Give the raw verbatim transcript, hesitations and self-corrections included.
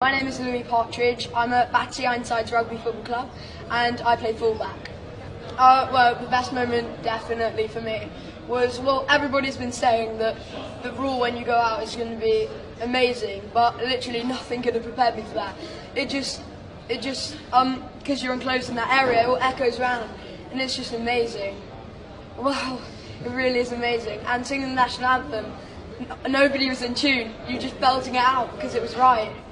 My name is Partridge. I'm at Batty Ironsides Rugby Football Club and I play fullback. Uh, well, the best moment definitely for me was, well, everybody's been saying that the rule when you go out is going to be amazing, but literally nothing could have prepared me for that. It just, it just, um, because you're enclosed in that area, it all echoes around and it's just amazing. Wow, it really is amazing. And singing the national anthem, nobody was in tune, you just belting it out because it was right.